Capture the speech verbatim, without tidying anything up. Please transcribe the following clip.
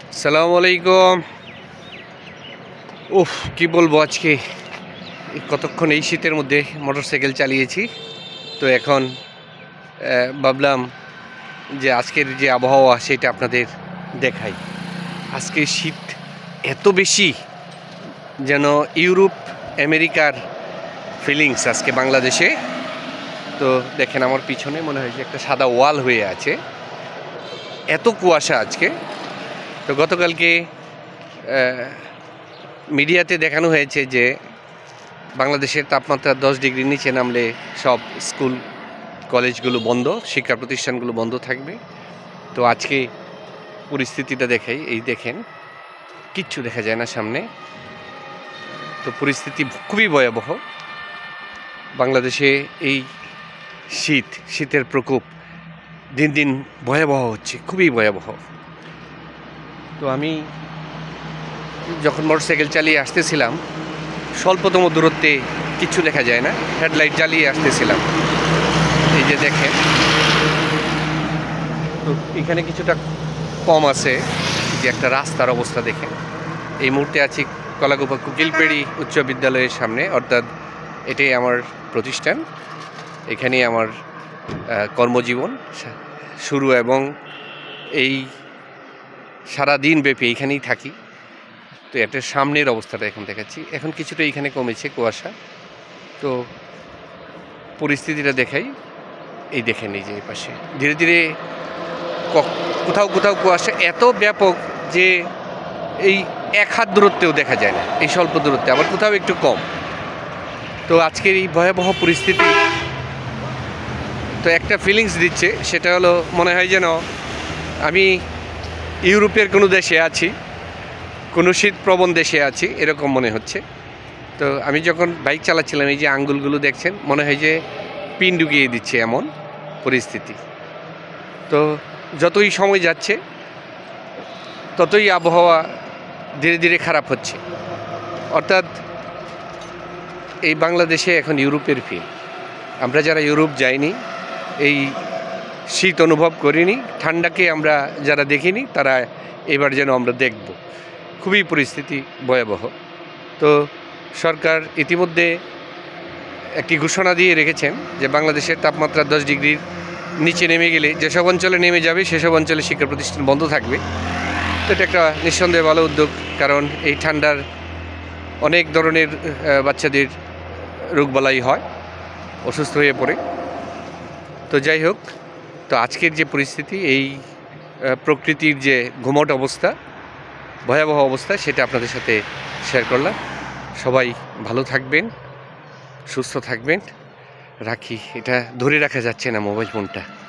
আসসালামু আলাইকুম। উফ কি বলবো, আজকে এই কতক্ষণ এই শীতের মধ্যে মোটরসাইকেল চালিয়েছি। তো এখন আহ, ভাবলাম যে আজকের যে আবহাওয়া সেটা আপনাদের দেখাই। আজকে শীত এত বেশি, যেন ইউরোপ আমেরিকার ফিলিংস আজকে বাংলাদেশে। তো দেখেন আমার পিছনে মনে হয় যে একটা সাদা ওয়াল হয়ে আছে, এত কুয়াশা আজকে। তো গতকালকে মিডিয়াতে দেখানো হয়েছে যে বাংলাদেশের তাপমাত্রা দশ ডিগ্রির নিচে নামলে সব স্কুল কলেজগুলো বন্ধ, শিক্ষা প্রতিষ্ঠানগুলো বন্ধ থাকবে। তো আজকে পরিস্থিতিটা দেখাই, এই দেখেন কিচ্ছু দেখা যায় না সামনে। তো পরিস্থিতি খুবই ভয়াবহ বাংলাদেশে। এই শীত শীতের প্রকোপ দিন দিন ভয়াবহ হচ্ছে, খুবই ভয়াবহ। তো আমি যখন মোটরসাইকেল চালিয়ে আসতেছিলাম, স্বল্পতম দূরত্বে কিচ্ছু দেখা যায় না, হেডলাইট জ্বালিয়ে আসতেছিলাম। এই যে দেখেন, তো এখানে কিছুটা কম আছে। যে একটা রাস্তার অবস্থা দেখেন। এই মুহূর্তে আছি কলাকুপা কুকিলপেড়ি উচ্চ বিদ্যালয়ের সামনে, অর্থাৎ এটাই আমার প্রতিষ্ঠান, এখানেই আমার কর্মজীবন শুরু এবং এই সারা দিন ব্যাপী এইখানেই থাকি। তো এটার সামনের অবস্থাটা এখন দেখাচ্ছি। এখন কিছুটা এইখানে কমেছে কুয়াশা। তো পরিস্থিতিটা দেখাই, এই দেখেন এই যে এই পাশে ধীরে ধীরে কোথাও কোথাও কুয়াশা এত ব্যাপক যে এই এক হাত দূরত্বেও দেখা যায় না, এই স্বল্প দূরত্বে, আবার কোথাও একটু কম। তো আজকের এই ভয়াবহ পরিস্থিতি তো একটা ফিলিংস দিচ্ছে, সেটা হলো মনে হয় যেন আমি ইউরোপের কোনো দেশে আছি, কোনো শীতপ্রবণ দেশে আছি, এরকম মনে হচ্ছে। তো আমি যখন বাইক চালাচ্ছিলাম, এই যে আঙ্গুলগুলো দেখছেন, মনে হয় যে পিন ঢুকিয়ে দিচ্ছে, এমন পরিস্থিতি। তো যতই সময় যাচ্ছে ততই আবহাওয়া ধীরে ধীরে খারাপ হচ্ছে। অর্থাৎ এই বাংলাদেশে এখন ইউরোপের ফিল। আমরা যারা ইউরোপ যাইনি, এই শীত অনুভব করিনি, ঠান্ডাকে আমরা যারা দেখিনি, তারা এবার যেন আমরা দেখব। খুবই পরিস্থিতি ভয়াবহ। তো সরকার ইতিমধ্যে একটি ঘোষণা দিয়ে রেখেছেন যে বাংলাদেশের তাপমাত্রা দশ ডিগ্রির নিচে নেমে গেলে যেসব অঞ্চলে নেমে যাবে সেসব অঞ্চলে শিক্ষা প্রতিষ্ঠান বন্ধ থাকবে। তো এটা একটা নিঃসন্দেহে ভালো উদ্যোগ, কারণ এই ঠান্ডার অনেক ধরনের বাচ্চাদের রোগবালাই হয়, অসুস্থ হয়ে পড়ে। তো যাই হোক, তো আজকের যে পরিস্থিতি, এই প্রকৃতির যে ঘুমট অবস্থা, ভয়াবহ অবস্থা, সেটা আপনাদের সাথে শেয়ার করলাম। সবাই ভালো থাকবেন, সুস্থ থাকবেন। রাখি, এটা ধরে রাখা যাচ্ছে না মোবাইল ফোনটা।